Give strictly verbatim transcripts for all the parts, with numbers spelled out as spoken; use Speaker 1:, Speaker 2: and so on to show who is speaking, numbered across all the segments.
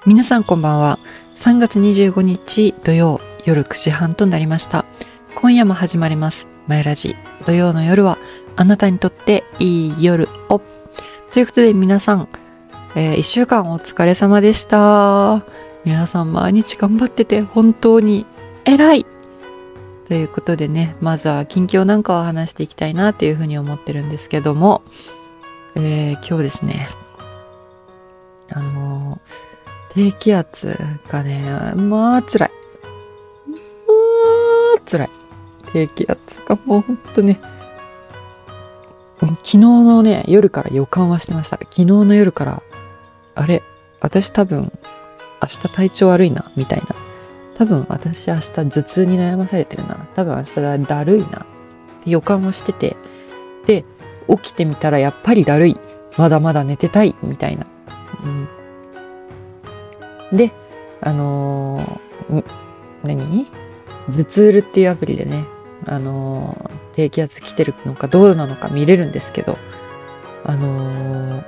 Speaker 1: 皆さんこんばんは。さんがつにじゅうごにち土曜夜くじはんとなりました。今夜も始まりますマイラジ。土曜の夜はあなたにとっていい夜をということで、皆さん、えー、いっしゅうかんお疲れ様でした。皆さん毎日頑張ってて本当に偉いということでね、まずは近況なんかを話していきたいなというふうに思ってるんですけども、えー、今日ですね、あのー低気圧がね、まあ辛い。まあ辛い。低気圧がもうほんとね、昨日のね、夜から予感はしてました。昨日の夜から、あれ、私多分、明日体調悪いな、みたいな。多分私明日頭痛に悩まされてるな。多分明日だ、だるいな。って予感をしてて。で、起きてみたらやっぱりだるい。まだまだ寝てたい、みたいな。うんで、あのー、何頭痛るっていうアプリでね、あのー、低気圧来てるのかどうなのか見れるんですけど、あの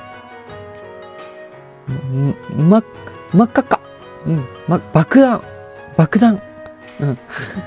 Speaker 1: ー、ま、真っ赤か。うん、ま、爆弾。爆弾。うん。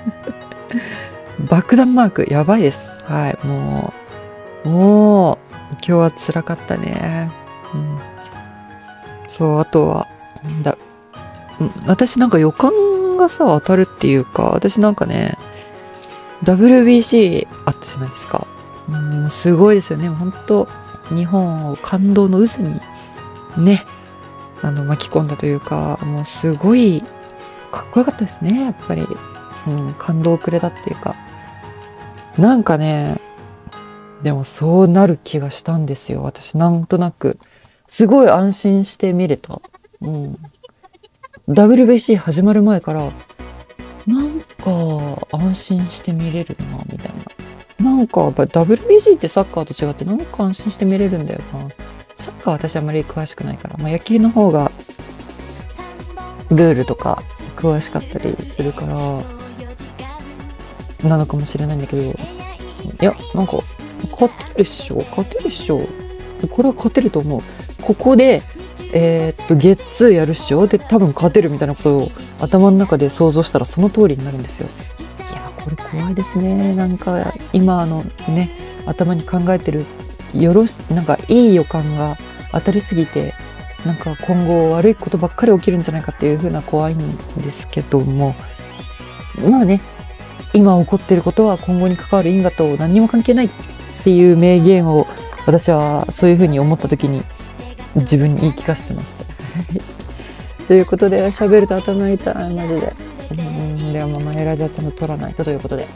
Speaker 1: 爆弾マーク、やばいです。はい、もう、もう、今日は辛かったね。うん。そう、あとは、だ私なんか予感がさ当たるっていうか、私なんかね ダブリュービーシー あったじゃないですか。うんすごいですよね。本当日本を感動の渦にねあの巻き込んだというか、もうすごいかっこよかったですね、やっぱり。うん、感動をくれたっていうか、なんかねでもそうなる気がしたんですよ。私なんとなくすごい安心して見れた。うん、ダブリュービーシー 始まる前からなんか安心して見れるなみたいな。なんかやっぱ ダブリュービーシー ってサッカーと違ってなんか安心して見れるんだよな。サッカーは私あまり詳しくないから、まあ、野球の方がルールとか詳しかったりするからなのかもしれないんだけど、いやなんか勝てるっしょ勝てるっしょこれは勝てると思う。ここでえー、っとゲッツーやるっしょで多分勝てるみたいなことを頭の中で想像したらその通りになるんですよ。いやこれ怖いですね。なんか今のね頭に考えてるよろしなんかいい予感が当たりすぎて、なんか今後悪いことばっかり起きるんじゃないかっていう風な怖いんですけども、まあね今起こってることは今後に関わる因果と何にも関係ないっていう名言を私はそういう風に思った時に自分に言い聞かせてますということで、喋ると頭痛いマジで。うんでもマイラジはちゃんと取らないとということで、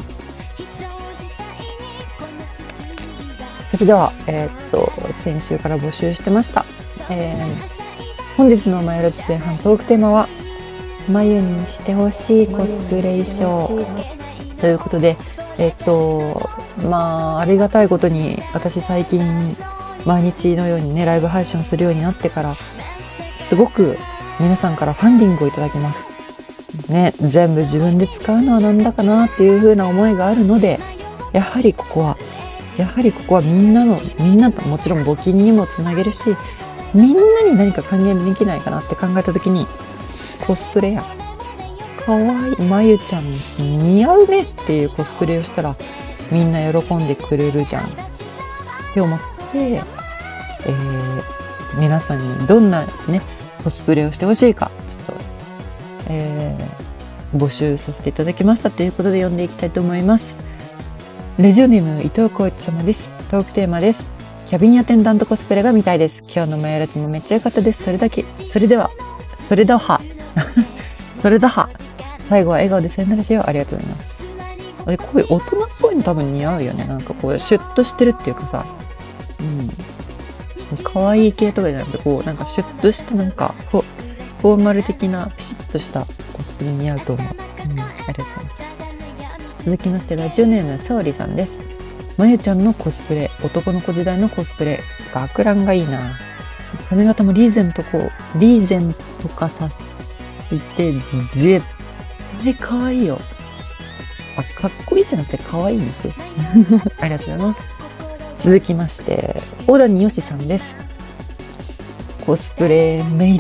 Speaker 1: それではえー、っと先週から募集してました、えー、本日のマイラジ前半トークテーマは眉にしてほしいコスプレ衣装ということで、えー、っとまあありがたいことに私最近毎日のようにねライブ配信をするようになってからすごく皆さんからファンディングをいただきますね。全部自分で使うのはなんだかなっていう風な思いがあるので、やはりここはやはりここはみんなのみんなともちろん募金にもつなげるし、みんなに何か還元できないかなって考えた時にコスプレやかわいいまゆちゃんに似合うねっていうコスプレをしたらみんな喜んでくれるじゃんって思って、えー、皆さんにどんなねコスプレをしてほしいかちょっと、えー、募集させていただきましたということで読んでいきたいと思います。ラジオネーム伊藤浩一様です。トークテーマです。キャビンアテンダントコスプレが見たいです。今日のマイラジもめっちゃ良かったです。それだけそれではそれだはそれだは最後は笑顔でさよならしよう。ありがとうございます。あれこういう大人っぽいの多分似合うよね。なんかこうシュッとしてるっていうかさ、うん可愛い系とかじゃなくてこうなんかシュッとしたなんかフォ、フォーマル的なピシッとしたコスプレ似合うと思う。うん、ありがとうございます。続きましてラジオネームそうりさんです。まゆちゃんのコスプレ、男の子時代のコスプレ、学ランがいいな。髪型もリーゼントこうリーゼント化させて絶対可愛いよ。あかっこいいじゃなくて可愛い肉ありがとうございます。続きまして大谷よしさんです。コスプレメイド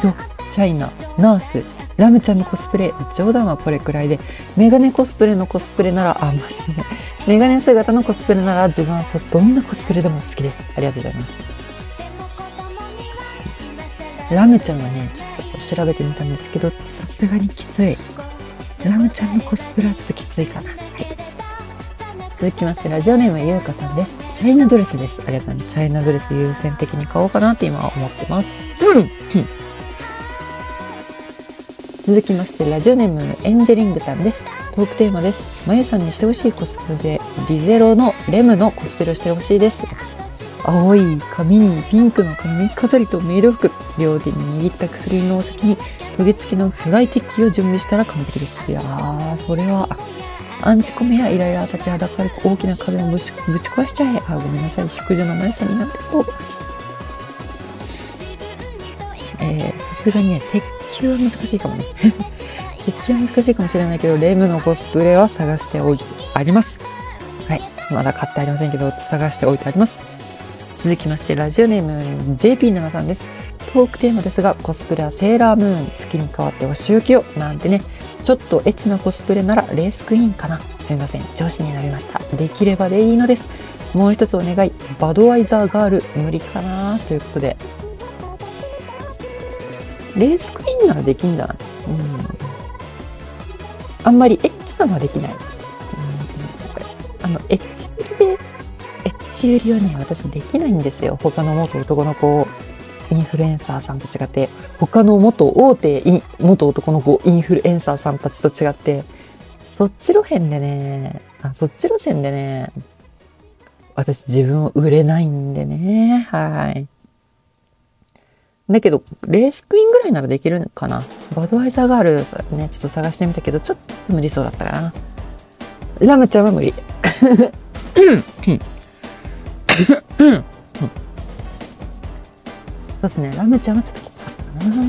Speaker 1: チャイナ、ナース、ラムちゃんのコスプレ、冗談はこれくらいで、メガネコスプレのコスプレなら、あ、まあ、すみません。メガネ姿のコスプレなら自分はどんなコスプレでも好きです。ありがとうございます。ラムちゃんはね、ちょっと調べてみたんですけど、さすがにきつい。ラムちゃんのコスプレはちょっときついかな。はい。続きまして、ラジオネームゆうかさんです。チャイナドレスです。ありがとうございます。チャイナドレス優先的に買おうかなって今は思ってます。うん。続きまして、ラジオネームエンジェリングさんです。トークテーマです。まゆさんにしてほしいコスプレ、リゼロのレムのコスプレをしてほしいです。青い髪にピンクの髪飾りとメイド服、両手に握った薬の先にトゲ付きの不外敵を準備したら完璧です。いやー、それはアンチコメやイライラ立ちはだかる大きな壁をぶちぶち壊しちゃえ。あ、ごめんなさい、淑女のまゆさんになってと。えー、さすがにね、鉄球は難しいかもね。鉄球は難しいかもしれないけど、レムのコスプレは探しておいてあります。はい、まだ買ってありませんけど、探しておいてあります。続きまして、ラジオネーム ジェーピーなな さんです。トークテーマですが、コスプレはセーラームーン、月に代わってお仕置きをなんてね、ちょっとエッチなコスプレならレースクイーンかな。すいません、上司になりました。できればでいいのです。もう一つお願い、バドワイザーガール無理かなということで、レースクイーンならできんじゃない？うん、あんまりエッチなのはできない。うん、あのエッチ売りでエッチ売りはね、私できないんですよ。他の元男の子インフルエンサーさんと違って、他の元大手元男の子インフルエンサーさんたちと違って、そっち路線でね、あ、そっち路線でね、私自分を売れないんでね、はい。だけど、レースクイーンぐらいならできるかな。バドワイザーガールね、ちょっと探してみたけど、ちょっと無理そうだったかな。ラムちゃんは無理。そうですね、ラムちゃんはちょっときつかったかな。うん。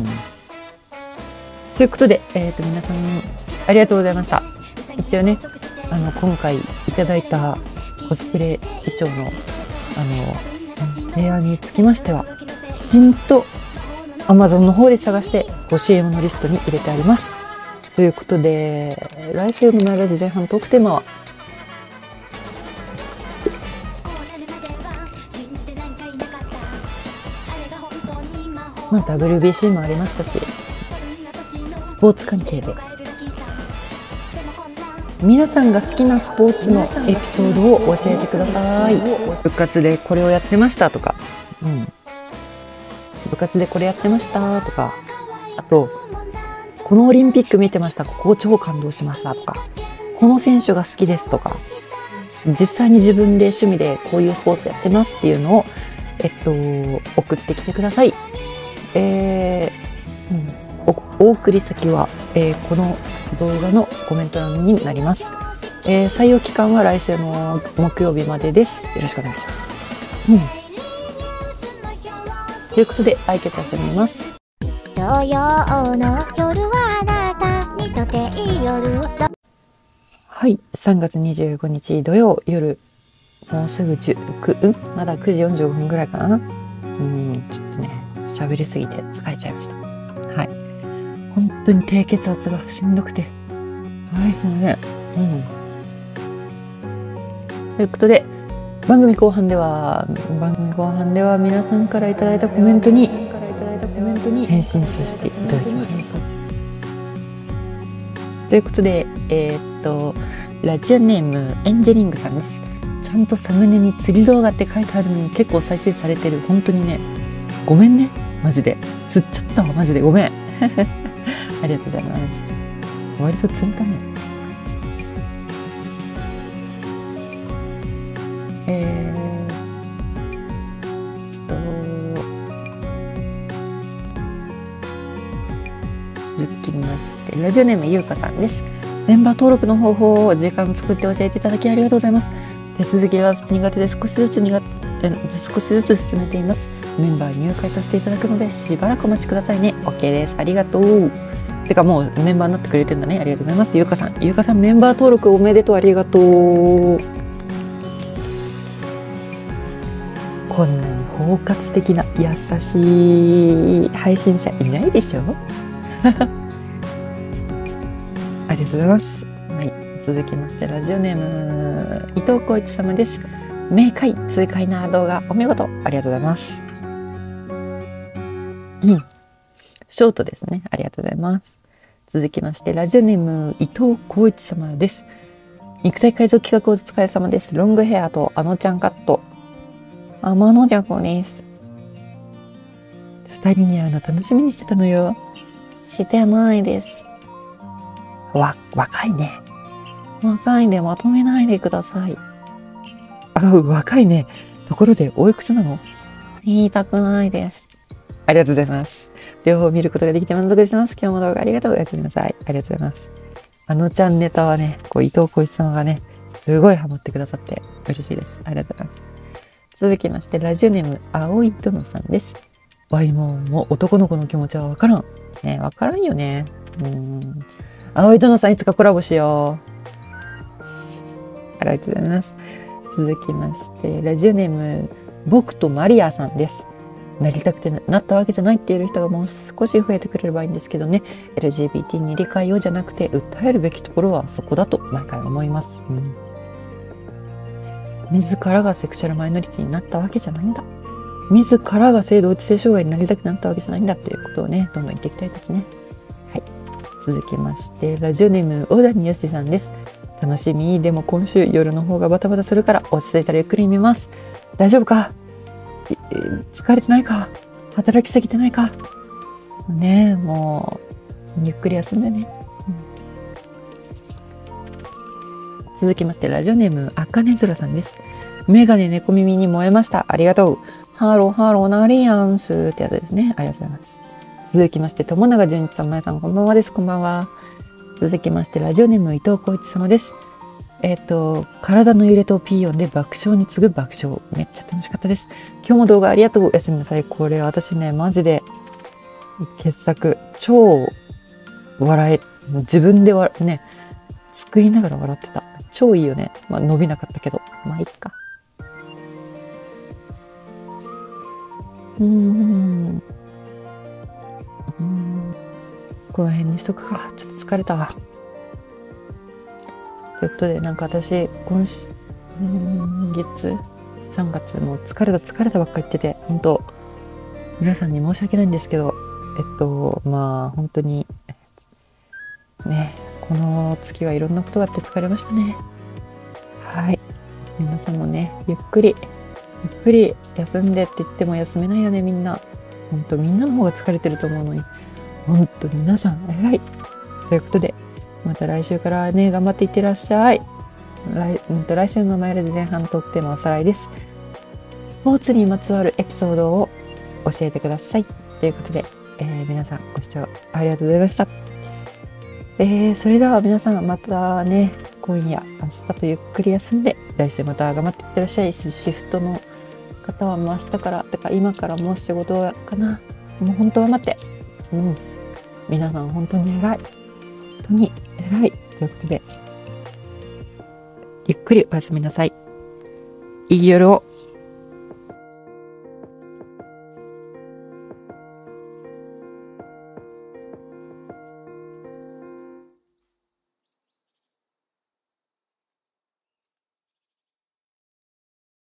Speaker 1: ということで、えっと、皆さん、ありがとうございました。一応ね、あの、今回いただいたコスプレ衣装の、あの、提案につきましては、きちんと Amazon の方で探して欲しいものリストに入れてあります。ということで、来週のマイラジ前半トークテーマは、まあ、ダブリュービーシー もありましたし、スポーツ関係で皆さんが好きなスポーツのエピソードを教えてください。部活でこれをやってましたとか、うん、部活でこれやってましたとか、あとこのオリンピック見てました、ここ超感動しましたとか、この選手が好きですとか、実際に自分で趣味でこういうスポーツやってますっていうのを、えっと、送ってきてください。えーうん、お, お送り先は、えー、この動画のコメント欄になります。えー、採用期間は来週の木曜日までです。よろしくお願いします。うん、ということで、アイキャッチ遊びます。
Speaker 2: 土曜の夜はあなたにとっていい夜。
Speaker 1: はい、さんがつにじゅうごにち土曜夜、もうすぐじゅう、うん、まだくじよんじゅうごふんぐらいかな。うん、ちょっとね、喋りすぎて疲れちゃいました。はい。本当に低血圧がしんどくて。はい、すみません。うん。ということで、番組後半では、番組後半では皆さんからいただいたコメントに、返信させていただきます。ということで、えー、っと、ラジオネームエンジェリングさんです。ちゃんとサムネに釣り動画って書いてあるのに結構再生されてる。本当にね、ごめんね。マジで。釣っちゃったわ。マジでごめん。ありがとうございます。割と釣れたね。えーと、続きまして、ラジオネームゆうかさんです。メンバー登録の方法を時間作って教えていただきありがとうございます。手続きが苦手で少しずつ苦手、少しずつ進めています。メンバー入会させていただくのでしばらくお待ちくださいね。 OK です。ありがとう。てかもうメンバーになってくれてんだね。ありがとうございます。ゆうかさん、ゆうかさんメンバー登録おめでとう。ありがとう。こんなに包括的な優しい配信者いないでしょありがとうございます。はい、続きましてラジオネーム伊藤浩一様です。明快痛快な動画お見事、ありがとうございます。うん、ショートですね。ありがとうございます。続きましてラジオネーム伊藤浩一様です。肉体改造企画お疲れ様です。ロングヘアとあのちゃんカット天の弱です。二人に会うの楽しみにしてたのよ。してないです。わ、若いね。若いんでまとめないでください。あ、若いね。ところでおいくつなの？言いたくないです。ありがとうございます。両方見ることができて満足してます。今日も動画ありがとう。おやすみなさい。ありがとうございます。あのちゃんネタはね、こう伊藤浩一様がね、すごいハマってくださって嬉しいです。ありがとうございます。続きましてラジオネーム青い殿さんです。わいももう男の子の気持ちはわからん。ね、わからんよね。うん。青い殿さんいつかコラボしよう。ありがとうございます。続きましてラジオネーム僕とマリアさんです。なりたくて な, なったわけじゃないっていう人がもう少し増えてくれればいいんですけどね。 エルジービーティー に理解をじゃなくて訴えるべきところはそこだと毎回思います、うん、自らがセクシャルマイノリティになったわけじゃないんだ。自らが性同一性障害になりたくなったわけじゃないんだっていうことをね、どんどん言っていきたいですね。はい。続きましてラジオネーム小谷よしさんです。楽しみ。でも今週夜の方がバタバタするから落ち着いたらゆっくり見ます。大丈夫か？疲れてないか？働きすぎてないか？ねえ、もうゆっくり休んでね、うん、続きましてラジオネームあかねずらさんです。メガネ猫耳に燃えました。ありがとう。ハローハローナリアンスってやつですね。ありがとうございます。続きまして友永純一さん、まやさんこんばんはです。こんばんは。続きましてラジオネーム伊藤浩一様です。えっと体の揺れとピーヨンで爆笑に次ぐ爆笑、めっちゃ楽しかったです。今日も動画ありがとう。おやすみなさい。これ私ねマジで傑作、超笑え、自分でわね作りながら笑ってた。超いいよね。まあ伸びなかったけどまあいいか。うーんうーんこの辺にしとくか。ちょっと疲れた。ということで、なんか私今月さんがつもう疲れた疲れたばっか言ってて、本当皆さんに申し訳ないんですけど、えっとまあ本当にね、この月はいろんなことがあって疲れましたね。はい、皆さんもねゆっくりゆっくり休んでって言っても休めないよね。みんな本当みんなの方が疲れてると思うのに、本当皆さん偉い。ということでまた来週からね頑張っていってらっしゃい。来, うんと来週のマイルズ前半トークテーマおさらいです。スポーツにまつわるエピソードを教えてくださいということで、えー、皆さんご視聴ありがとうございました。えー、それでは皆さんまたね今夜明日とゆっくり休んで来週また頑張っていってらっしゃい。シフトの方はもう明日からとか今からもう仕事かな。もう本当頑張って、うん、皆さん本当に偉い。本当に偉いということでゆっくりおやすみなさい。いい夜を。